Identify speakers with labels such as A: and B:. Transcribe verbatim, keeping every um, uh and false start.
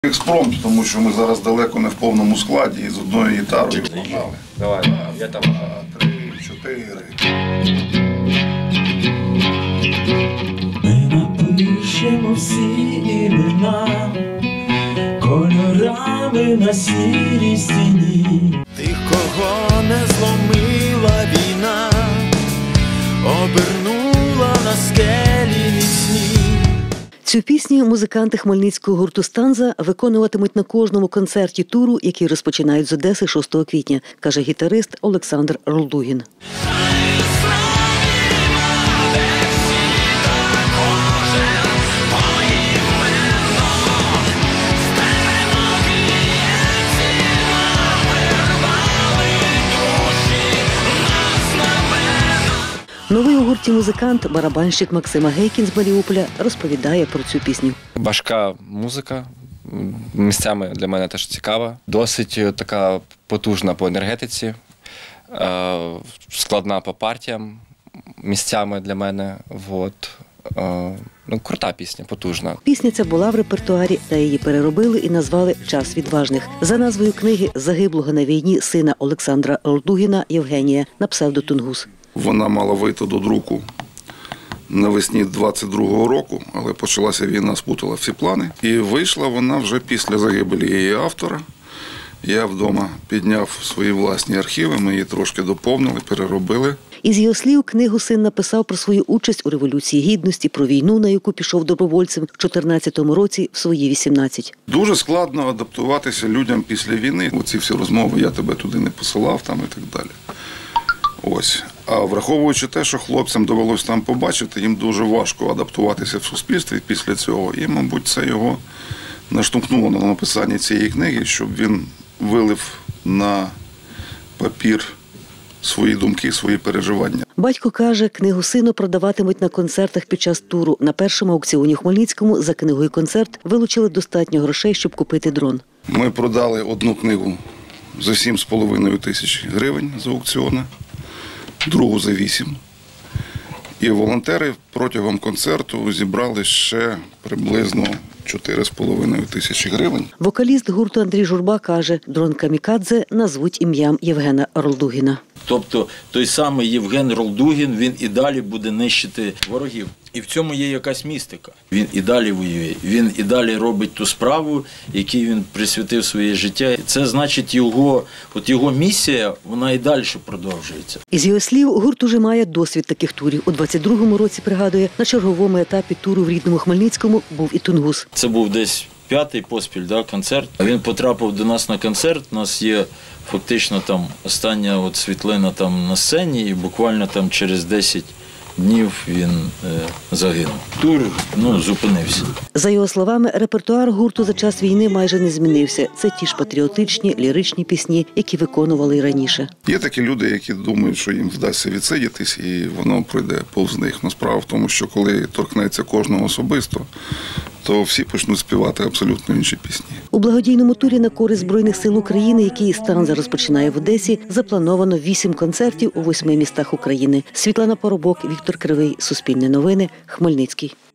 A: Експромт, тому що ми зараз далеко не в повному складі і з одною гітарою погнали.
B: Давай, я там.
A: Три, чотири.
C: Ми напишемо всі імена кольорами на сірій стіні. Тих, кого не зломила війна, обернула на скелі міцні.
D: Цю пісню музиканти хмельницького гурту «Станза» виконуватимуть на кожному концерті туру, який розпочинають з Одеси шостого квітня, каже гітарист Олександр Ролдугін. Новий у гурті музикант, барабанщик Максим Агейкін з Маріуполя розповідає про цю пісню.
B: Важка музика, місцями для мене теж цікава. Досить така потужна по енергетиці, складна по партіям місцями для мене. Вот. Ну, крута пісня, потужна.
D: Пісня ця була в репертуарі, та її переробили і назвали «Час відважних». За назвою книги загиблого на війні сина Олександра Ролдугіна Євгенія на псевдо Тунгус.
A: Вона мала вийти до друку навесні двадцять другого року, але почалася війна, спутала всі плани. І вийшла вона вже після загибелі її автора. Я вдома підняв свої власні архіви, ми її трошки доповнили, переробили.
D: Із його слів, книгу син написав про свою участь у Революції Гідності, про війну, на яку пішов добровольцем в чотирнадцятому році в свої вісімнадцять.
A: Дуже складно адаптуватися людям після війни. Оці всі розмови, я тебе туди не посилав там і так далі. Ось. А враховуючи те, що хлопцям довелося там побачити, їм дуже важко адаптуватися в суспільстві після цього. І, мабуть, це його наштовхнуло на написання цієї книги, щоб він вилив на папір свої думки, свої переживання.
D: Батько каже, книгу сину продаватимуть на концертах під час туру. На першому аукціоні у Хмельницькому за книгою «Концерт» вилучили достатньо грошей, щоб купити дрон.
A: Ми продали одну книгу за сім з половиною тисяч гривень з аукціону, другу за вісім. І волонтери протягом концерту зібрали ще приблизно чотири з половиною тисячі гривень.
D: Вокаліст гурту Андрій Журба каже, дрон «Камікадзе» назвуть ім'ям Євгена Ролдугіна.
E: Тобто той самий Євген Ролдугін, він і далі буде нищити ворогів. І в цьому є якась містика. Він і далі воює, він і далі робить ту справу, якій він присвятив своє життя. Це значить його, от його місія, вона і далі продовжується.
D: Із його слів, гурт уже має досвід таких турів. У двадцять другому році, пригадує, на черговому етапі туру в рідному Хмельницькому був і Тунгус.
E: Це був десь п'ятий поспіль, да, концерт. Він потрапив до нас на концерт, у нас є фактично там остання от світлина там на сцені, і буквально там через десять днів він е, загинув. Тур, ну, зупинився.
D: За його словами, репертуар гурту за час війни майже не змінився. Це ті ж патріотичні, ліричні пісні, які виконували і раніше.
A: Є такі люди, які думають, що їм вдасться відсидітись, і воно пройде повз них. Но справа в тому, що коли торкнеться кожного особисто, то всі почнуть співати абсолютно інші пісні. У
D: благодійному турі на користь Збройних сил України, який «Станза» розпочинає в Одесі, заплановано вісім концертів у восьми містах України. Світлана Поробок, Віктор Кривий, Суспільне новини, Хмельницький.